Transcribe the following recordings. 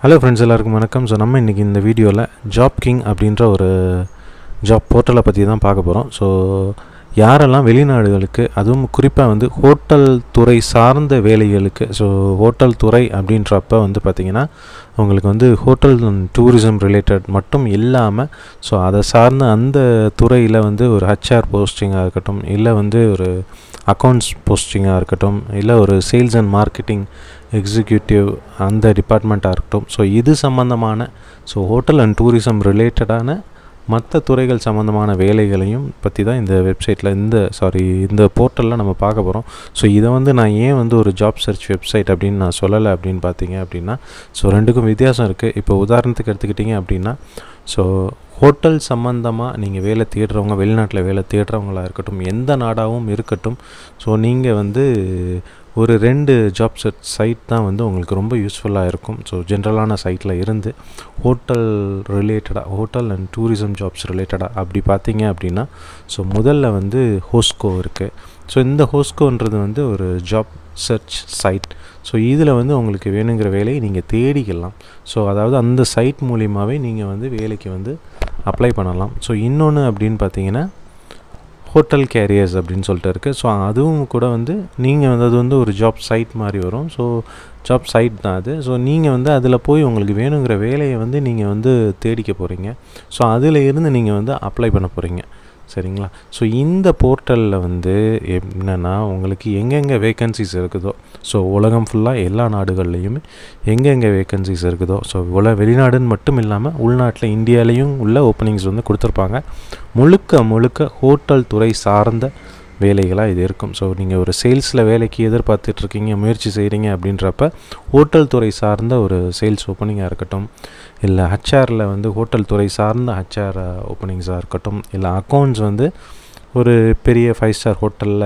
Hello friends, எல்லாருக்கும் வணக்கம். So நம்ம இன்றைக்கி இந்த வீடியோவில் ஜாப்கிங் அப்படின்ற ஒரு ஜாப் போர்ட்டலை பற்றி தான் பார்க்க போகிறோம். ஸோ யாரெல்லாம் வெளிநாடுகளுக்கு, அதுவும் குறிப்பாக வந்து ஹோட்டல் துறை சார்ந்த வேலைகளுக்கு, ஸோ ஹோட்டல் துறை அப்படின்றப்ப வந்து பார்த்திங்கன்னா உங்களுக்கு வந்து ஹோட்டல் அண்ட் டூரிசம் ரிலேட்டட் மட்டும் இல்லாமல், ஸோ அதை சார்ந்த அந்த துறையில் வந்து ஒரு ஹெச்ஆர் போஸ்டிங்காக இருக்கட்டும், இல்லை வந்து ஒரு அக்கௌண்ட்ஸ் போஸ்டிங்காக இருக்கட்டும், இல்லை ஒரு சேல்ஸ் அண்ட் மார்க்கெட்டிங் எக்ஸிக்யூட்டிவ் அந்த டிபார்ட்மெண்ட்டாக இருக்கட்டும், ஸோ இது சம்மந்தமான, ஸோ ஹோட்டல் அண்ட் டூரிசம் ரிலேட்டடான மற்ற துறைகள் சம்மந்தமான வேலைகளையும் பற்றி தான் இந்த வெப்சைட்டில் இந்த போர்ட்டலில் நம்ம பார்க்க போகிறோம். ஸோ இதை வந்து நான் ஏன் வந்து ஒரு ஜாப் சர்ச் வெப்சைட் அப்படின்னு நான் சொல்லலை அப்படின்னு பார்த்தீங்க அப்படின்னா, ஸோ ரெண்டுக்கும் வித்தியாசம் இருக்குது. இப்போ உதாரணத்துக்கு எடுத்துக்கிட்டிங்க அப்படின்னா, ஸோ ஹோட்டல் சம்மந்தமாக நீங்கள் வேலை தேடுறவங்க, வெளிநாட்டில் வேலை தேடுறவங்களாக இருக்கட்டும், எந்த நாடாகவும் இருக்கட்டும், ஸோ நீங்கள் வந்து ஒரு 2 ஜாப் சைட் தான் வந்து உங்களுக்கு ரொம்ப யூஸ்ஃபுல்லாக இருக்கும். ஸோ ஜென்ரலான சைட்டில் இருந்து ஹோட்டல் ரிலேட்டடாக, ஹோட்டல் அண்ட் டூரிசம் ஜாப்ஸ் ரிலேட்டடாக அப்படி பார்த்தீங்க அப்படின்னா, ஸோ முதல்ல வந்து ஹோஸ்கோ இருக்குது. ஸோ இந்த ஹோஸ்கோன்றது வந்து ஒரு ஜாப் சர்ச் சைட். ஸோ இதில் வந்து உங்களுக்கு வேணுங்கிற வேலையை நீங்கள் தேடிக்கலாம். ஸோ அதாவது அந்த சைட் மூலியமாகவே நீங்கள் வந்து வேலைக்கு வந்து அப்ளை பண்ணலாம். ஸோ இன்னொன்று அப்படின்னு பார்த்தீங்கன்னா ஹோட்டல் கேரியர்ஸ் அப்படின்னு சொல்லிட்டு இருக்குது. ஸோ அதுவும் கூட வந்து நீங்கள் வந்து அது வந்து ஒரு ஜாப் சைட் மாதிரி வரும். ஸோ ஜாப் சைட் தான் அது. ஸோ நீங்கள் வந்து அதில் போய் உங்களுக்கு வேணுங்கிற வேலையை வந்து நீங்கள் வந்து தேடிக்க போகிறீங்க. ஸோ அதில் இருந்து நீங்கள் வந்து அப்ளை பண்ண போகிறீங்க, சரிங்களா? ஸோ இந்த போர்ட்டலில் வந்து என்னென்னா உங்களுக்கு எங்கெங்கே வேக்கன்சிஸ் இருக்குதோ, ஸோ உலகம் ஃபுல்லாக எல்லா நாடுகள்லேயுமே எங்கெங்கே வேக்கன்சிஸ் இருக்குதோ, ஸோ வெளிநாடுன்னு மட்டும் இல்லாமல் உள்நாட்டில் இந்தியாவிலையும் உள்ள ஓப்பனிங்ஸ் வந்து கொடுத்துருப்பாங்க. முழுக்க ஹோட்டல் துறை சார்ந்த வேலைகளாக இது இருக்கும். ஸோ நீங்கள் ஒரு சேல்ஸில் வேலைக்கு எதிர்பார்த்துட்ருக்கீங்க, முயற்சி செய்கிறீங்க அப்படின்றப்ப ஹோட்டல் துறை சார்ந்த ஒரு சேல்ஸ் ஓப்பனிங்காக இருக்கட்டும், இல்லை ஹெச்ஆரில் வந்து ஹோட்டல் துறை சார்ந்த ஹெச்ஆர் ஓப்பனிங்ஸாக இருக்கட்டும், இல்லை அக்கௌண்ட்ஸ் வந்து ஒரு பெரிய 5 ஸ்டார் ஹோட்டலில்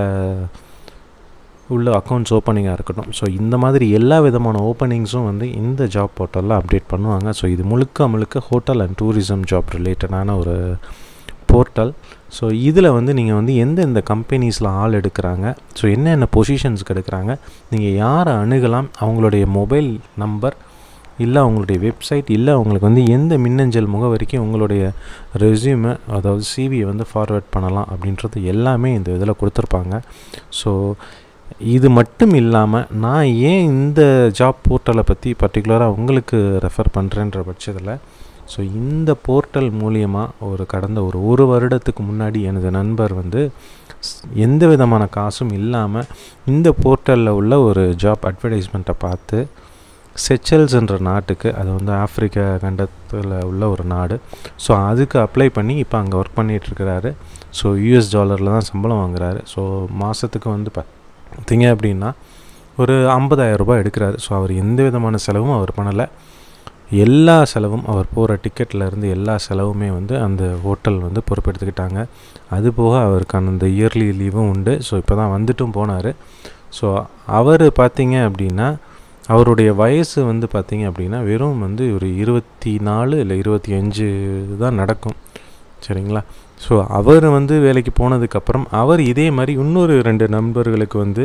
உள்ள அக்கௌண்ட்ஸ் ஓப்பனிங்காக இருக்கட்டும். ஸோ இந்த மாதிரி எல்லா விதமான ஓப்பனிங்ஸும் வந்து இந்த ஜாப் போர்ட்டலில் அப்டேட் பண்ணுவாங்க. ஸோ இது முழுக்க ஹோட்டல் அண்ட் டூரிசம் ஜாப் ரிலேட்டடான ஒரு போர்ட்டல். ஸோ இதில் வந்து நீங்கள் வந்து எந்தெந்த கம்பெனிஸில் ஆள் எடுக்கிறாங்க, ஸோ என்னென்ன பொசிஷன்ஸ்க்கு எடுக்கிறாங்க, நீங்கள் யாரை அணுகலாம், அவங்களுடைய மொபைல் நம்பர், இல்லை அவங்களுடைய வெப்சைட், இல்லை அவங்களுக்கு வந்து எந்த மின்னஞ்சல் முகவரிக்கு உங்களுடைய ரெஸ்யூமை, அதாவது சிவியை வந்து ஃபார்வேர்ட் பண்ணலாம் அப்படின்றது எல்லாமே இந்த இதில் கொடுத்துருப்பாங்க. ஸோ இது மட்டும் இல்லாமல் நான் ஏன் இந்த ஜாப் போர்ட்டலை பற்றி பர்டிகுலராக உங்களுக்கு ரெஃபர் பண்ணுறேன்ற பட்சத்தில், ஸோ இந்த போர்ட்டல் மூலியமாக கடந்த ஒரு வருடத்துக்கு முன்னாடி எனது நண்பர் வந்து எந்த விதமான காசும் இல்லாமல் இந்த போர்ட்டலில் உள்ள ஒரு ஜாப் அட்வர்டைஸ்மெண்ட்டை பார்த்து செச்சல்ஸ்ன்ற நாட்டுக்கு, அது வந்து ஆஃப்ரிக்கா கண்டத்தில் உள்ள ஒரு நாடு, ஸோ அதுக்கு அப்ளை பண்ணி இப்போ அங்கே ஒர்க் பண்ணிகிட்ருக்கிறாரு. ஸோ US டாலரில் தான் சம்பளம் வாங்குறாரு. ஸோ மாதத்துக்கு வந்து பார்த்தீங்க அப்படின்னா ஒரு 50,000 ரூபாய் எடுக்கிறாரு. ஸோ அவர் எந்த விதமான செலவும் அவர் பண்ணலை. எல்லா செலவும், அவர் போகிற டிக்கெட்லேருந்து எல்லா செலவுமே வந்து அந்த ஹோட்டல் வந்து பொறுப்பெடுத்துக்கிட்டாங்க. அதுபோக அவருக்கான அந்த இயர்லி லீவும் உண்டு. ஸோ இப்போ தான் வந்துட்டும் போனார். ஸோ அவர் பார்த்திங்க அப்படின்னா அவருடைய வயசு வந்து பார்த்திங்க அப்படின்னா வெறும் வந்து ஒரு 24 இல்லை 25 தான் நடக்கும், சரிங்களா? ஸோ அவர் வந்து வேலைக்கு போனதுக்கப்புறம் அவர் இதே மாதிரி இன்னொரு 2 நண்பர்களுக்கு வந்து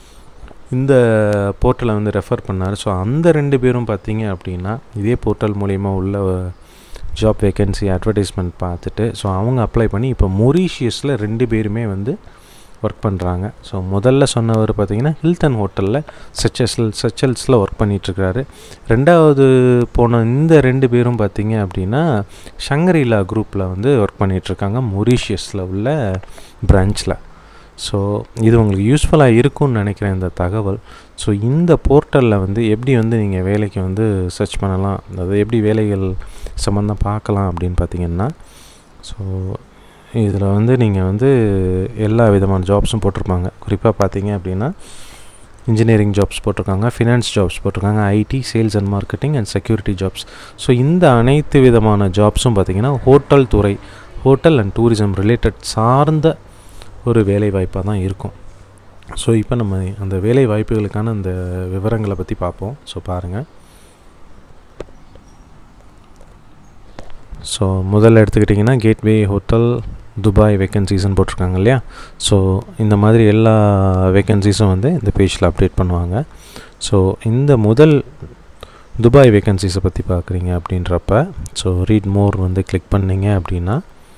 இந்த போர்ட்டலை வந்து ரெஃபர் பண்ணார். ஸோ அந்த 2 பேரும் பார்த்திங்க அப்படின்னா இதே போர்ட்டல் மூலிமா உள்ள ஜாப் வேக்கன்சி அட்வர்டைஸ்மெண்ட் பார்த்துட்டு, ஸோ அவங்க அப்ளை பண்ணி இப்போ மொரீஷியஸில் 2 பேருமே வந்து ஒர்க் பண்ணுறாங்க. ஸோ முதல்ல சொன்னவர் பார்த்திங்கன்னா ஹில்டன் ஹோட்டலில் செச்சல்ஸில் ஒர்க் பண்ணிகிட்ருக்காரு. ரெண்டாவது போன இந்த 2 பேரும் பார்த்திங்க அப்படின்னா ஷங்கரிலா குரூப்பில் வந்து ஒர்க் பண்ணிகிட்ருக்காங்க, மொரீஷியஸில் உள்ள பிரான்ச்சில். ஸோ இது உங்களுக்கு யூஸ்ஃபுல்லாக இருக்கும்னு நினைக்கிறேன் இந்த தகவல். ஸோ இந்த போர்ட்டலில் வந்து எப்படி வந்து நீங்கள் வேலைக்கு வந்து சர்ச் பண்ணலாம், அதாவது எப்படி வேலைகள் சம்மந்தம் பார்க்கலாம் அப்படின்னு பார்த்தீங்கன்னா, ஸோ இதில் வந்து நீங்கள் வந்து எல்லா விதமான ஜாப்ஸும் போட்டிருப்பாங்க. குறிப்பாக பார்த்தீங்க அப்படின்னா இன்ஜினியரிங் ஜாப்ஸ் போட்டிருக்காங்க, ஃபினான்ஸ் ஜாப்ஸ் போட்டிருக்காங்க, IT, sales and marketing and security jobs. So இந்த அனைத்து விதமான ஜாப்ஸும் பார்த்திங்கன்னா ஹோட்டல் துறை, ஹோட்டல் அண்ட் டூரிசம் ரிலேட்டட் சார்ந்த ஒரு வேலை வாய்ப்பாக தான் இருக்கும். ஸோ இப்போ நம்ம அந்த வேலை வாய்ப்புகளுக்கான அந்த விவரங்களை பற்றி பார்ப்போம். ஸோ பாருங்கள். ஸோ முதல்ல எடுத்துக்கிட்டிங்கன்னா கேட்வே ஹோட்டல் துபாய் வேக்கன்சிஸ்ன்னு போட்டிருக்காங்க இல்லையா? ஸோ இந்த மாதிரி எல்லா வேக்கன்சிஸும் வந்து இந்த பேஜில் அப்டேட் பண்ணுவாங்க. ஸோ இந்த முதல் துபாய் வேகன்சிஸை பற்றி பார்க்குறீங்க அப்படின்றப்ப ஸோ ரீட் மோர் வந்து கிளிக் பண்ணிங்க அப்படின்னா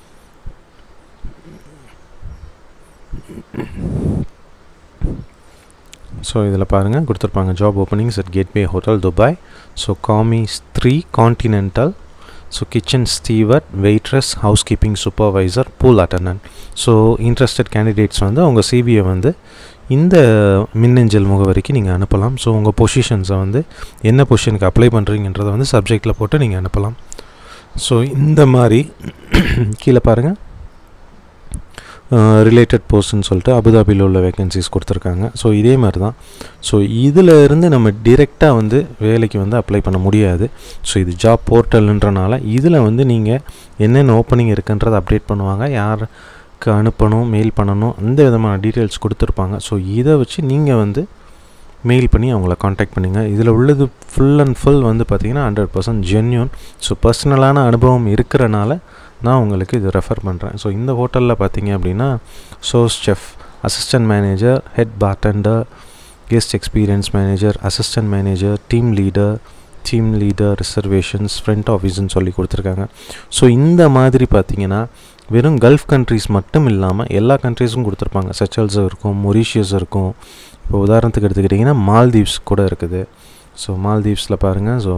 ஸோ இதில் பாருங்கள் கொடுத்துருப்பாங்க job openings at Gateway hotel Dubai. So commis 3 continental. So kitchen steward, waitress, housekeeping supervisor, pool attendant. So interested candidates வந்து உங்கள் சிவியை வந்து இந்த மின்னஞ்சல் முகவரிக்கு நீங்கள் அனுப்பலாம். ஸோ உங்கள் பொசிஷன்ஸை வந்து என்ன பொசிஷனுக்கு அப்ளை பண்ணுறீங்கன்றதை வந்து சப்ஜெக்டில் போட்டு நீங்கள் அனுப்பலாம். ஸோ இந்த மாதிரி கீழே பாருங்கள் ரிலேட்டட் போஸ்ட்னு சொல்லிட்டு அபுதாபியில் உள்ள வேகன்சிஸ் கொடுத்துருக்காங்க. ஸோ இதே மாதிரி தான். ஸோ இதில் இருந்து நம்ம டிரெக்டாக வந்து வேலைக்கு வந்து அப்ளை பண்ண முடியாது. ஸோ இது ஜாப் போர்ட்டல்ன்றனால இதில் வந்து நீங்கள் என்னென்ன ஓப்பனிங் இருக்குன்றதை அப்டேட் பண்ணுவாங்க, யாருக்கு அனுப்பணும், மெயில் பண்ணணும், அந்த விதமான டீட்டெயில்ஸ் கொடுத்துருப்பாங்க. ஸோ இதை வச்சு நீங்கள் வந்து மெயில் பண்ணி அவங்கள காண்டாக்ட் பண்ணுங்கள். இதில் உள்ளது ஃபுல் அண்ட் ஃபுல் வந்து பார்த்திங்கன்னா 100% ஜென்யூன். ஸோ பர்சனலான அனுபவம் இருக்கிறனால நான் உங்களுக்கு இது ரெஃபர் பண்ணுறேன். ஸோ இந்த ஹோட்டலில் பார்த்தீங்க அப்படின்னா சோர்ஸ் chef, assistant manager, head bartender, guest experience manager, assistant manager, team leader reservations, front ஆஃபீஸ்ன்னு சொல்லி கொடுத்துருக்காங்க. ஸோ இந்த மாதிரி பார்த்தீங்கன்னா வெறும் கல்ஃப் கண்ட்ரீஸ் மட்டும் இல்லாமல் எல்லா கண்ட்ரீஸும் கொடுத்துருப்பாங்க. செச்சல்ஸ் இருக்கும், மொரீஷியஸ் இருக்கும். இப்போ உதாரணத்துக்கு எடுத்துக்கிட்டிங்கன்னா மால்தீவ்ஸ் கூட இருக்குது. ஸோ மால்தீவ்ஸில் பாருங்கள். ஸோ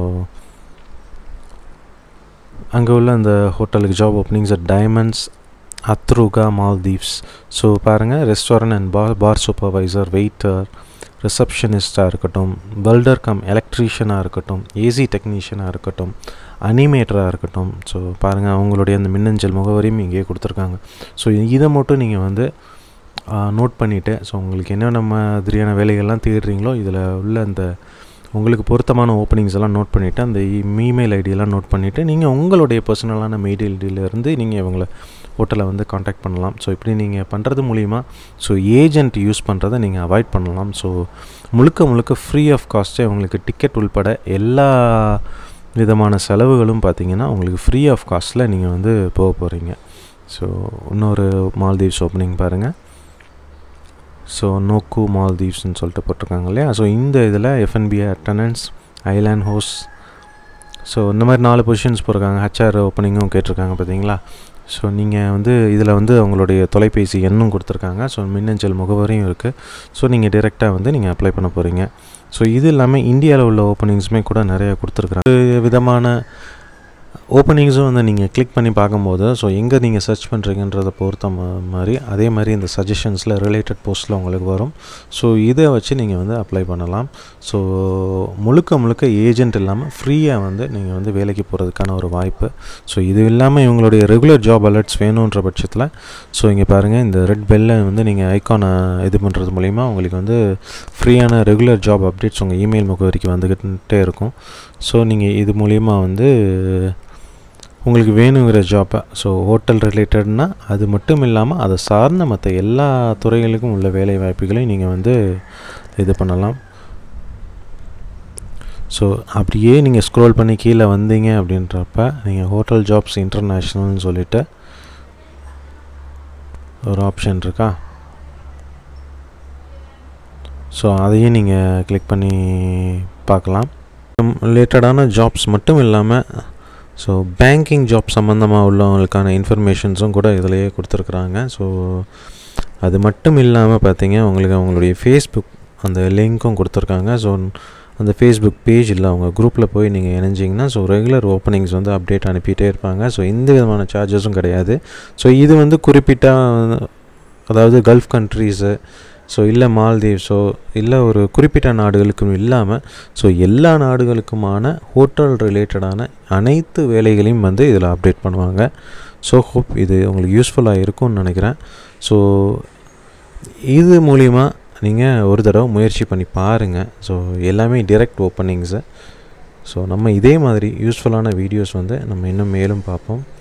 அங்கே உள்ள அந்த ஹோட்டலுக்கு job openings at Diamonds Athuruga Maldives. So பாருங்கள் restaurant and bar supervisor, waiter, ரிசப்ஷனிஸ்டாக இருக்கட்டும், வெல்டர் கம் எலக்ட்ரீஷியனாக இருக்கட்டும், ஏசி டெக்னீஷியனாக இருக்கட்டும், அனிமேட்டராக இருக்கட்டும். ஸோ பாருங்கள் அவங்களுடைய அந்த மின்னஞ்சல் முகவரியும் இங்கேயே கொடுத்துருக்காங்க. ஸோ இதை மட்டும் நீங்கள் வந்து நோட் பண்ணிவிட்டு ஸோ உங்களுக்கு என்னென்ன மாதிரியான வேலைகள்லாம் தேடுறீங்களோ இதில் உள்ள அந்த உங்களுக்கு பொருத்தமான ஓப்பனிங்ஸ் எல்லாம் நோட் பண்ணிவிட்டு அந்த இமெயில் ஐடியெல்லாம் நோட் பண்ணிவிட்டு நீங்கள் உங்களுடைய பர்சனலான மெயில் ஐடியிலேருந்து நீங்கள் இவங்களை ஹோட்டலை வந்து காண்டாக்ட் பண்ணலாம். ஸோ இப்படி நீங்கள் பண்ணுறது மூலிமா ஸோ ஏஜென்ட் யூஸ் பண்ணுறதை நீங்கள் அவாய்ட் பண்ணலாம். ஸோ முழுக்க ஃப்ரீ ஆஃப் காஸ்ட்டே உங்களுக்கு டிக்கெட் உள்பட எல்லா விதமான செலவுகளும் பார்த்திங்கன்னா உங்களுக்கு ஃப்ரீ ஆஃப் காஸ்ட்டில் நீங்கள் வந்து போக போகிறீங்க. ஸோ இன்னொரு மால்தீவ்ஸ் ஓப்பனிங் பாருங்கள். ஸோ நோக்கு மால்தீவ்ஸ்ன்னு சொல்லிட்டு போட்டிருக்காங்க இல்லையா. ஸோ இந்த இதில் F N B attendants, island host, so இந்த மாதிரி 4 பொசிஷன்ஸ் போட்டிருக்காங்க. ஹெச்ஆர் ஓப்பனிங்கும் கேட்டிருக்காங்க பார்த்தீங்களா. ஸோ நீங்கள் வந்து இதில் வந்து அவங்களுடைய தொலைபேசி எண்ணும் கொடுத்துருக்காங்க. ஸோ மின்னஞ்சல் முகவரியும் இருக்குது. ஸோ நீங்கள் டைரெக்டாக வந்து நீங்கள் அப்ளை பண்ண போகிறீங்க. ஸோ இது இல்லாமல் இந்தியாவில் உள்ள ஓப்பனிங்ஸுமே கூட நிறைய கொடுத்துருக்குறாங்க. விதமான ஓப்பனிங்ஸும் வந்து நீங்கள் கிளிக் பண்ணி பார்க்கும்போது ஸோ எங்கே நீங்கள் சர்ச் பண்ணுறீங்கன்றதை பொறுத்த மாதிரி அதே மாதிரி இந்த சஜஷன்ஸில் ரிலேட்டட் போஸ்ட்டில் உங்களுக்கு வரும். ஸோ இதை வச்சு நீங்கள் வந்து அப்ளை பண்ணலாம். ஸோ முழுக்க ஏஜென்ட் இல்லாமல் ஃப்ரீயாக வந்து நீங்கள் வந்து வேலைக்கு போகிறதுக்கான ஒரு வாய்ப்பு. ஸோ இது இல்லாமல் இவங்களுடைய ரெகுலர் ஜாப் அலர்ட்ஸ் வேணுன்ற பட்சத்தில் ஸோ இங்கே பாருங்கள் இந்த ரெட் பெல்லை வந்து நீங்கள் ஐக்கானை இது பண்ணுறது மூலிமா உங்களுக்கு வந்து ஃப்ரீயான ரெகுலர் ஜாப் அப்டேட்ஸ் உங்கள் இமெயில் முகவரிக்கு வந்துக்கிட்டே இருக்கும். ஸோ நீங்கள் இது மூலிமா வந்து உங்களுக்கு வேணுங்கிற ஜாப்பை ஸோ ஹோட்டல் ரிலேட்டட்னா அது மட்டும் இல்லாமல் அதை சார்ந்த மற்ற எல்லா துறைகளுக்கும் உள்ள வேலை வாய்ப்புகளையும் நீங்கள் வந்து இது பண்ணலாம். ஸோ அப்படியே நீங்கள் ஸ்க்ரோல் பண்ணி கீழே வந்தீங்க அப்படின்றப்ப நீங்கள் ஹோட்டல் ஜாப்ஸ் இன்டர்நேஷ்னல்னு சொல்லிவிட்டு ஒரு ஆப்ஷன் இருக்கா. ஸோ அதையும் நீங்கள் கிளிக் பண்ணி பார்க்கலாம். ரிலேட்டடான ஜாப்ஸ் மட்டும் இல்லாமல் ஸோ பேங்கிங் ஜாப் சம்மந்தமாக உள்ளவங்களுக்கான இன்ஃபர்மேஷன்ஸும் கூட இதிலையே கொடுத்துருக்குறாங்க. ஸோ அது மட்டும் இல்லாமல் பார்த்தீங்க உங்களுக்கு அவங்களுடைய ஃபேஸ்புக் அந்த லிங்க்கும் கொடுத்துருக்காங்க. ஸோ அந்த ஃபேஸ்புக் பேஜ் இல்லை அவங்க குரூப்பில் போய் நீங்கள் இணைஞ்சிங்கன்னா ஸோ ரெகுலர் ஓப்பனிங்ஸ் வந்து அப்டேட் அனுப்பிட்டே இருப்பாங்க. ஸோ எந்த விதமான சார்ஜஸும் கிடையாது. ஸோ இது வந்து குறிப்பிட்ட அதாவது கல்ஃப் கண்ட்ரீஸு ஸோ இல்லை மால்தீவ்ஸோ இல்லை ஒரு குறிப்பிட்ட நாடுகளுக்கும் இல்லாமல் ஸோ எல்லா நாடுகளுக்குமான ஹோட்டல் ரிலேட்டடான அனைத்து வேலைகளையும் வந்து இதில் அப்டேட் பண்ணுவாங்க. ஸோ ஹோப் இது உங்களுக்கு யூஸ்ஃபுல்லாக இருக்கும்னு நினைக்கிறேன். ஸோ இது மூலிமா நீங்கள் ஒரு தடவை முயற்சி பண்ணி பாருங்கள். ஸோ எல்லாமே டைரக்ட் ஓப்பனிங்ஸு. ஸோ நம்ம இதே மாதிரி யூஸ்ஃபுல்லான வீடியோஸ் வந்து நம்ம இன்னும் மேலும் பார்ப்போம்.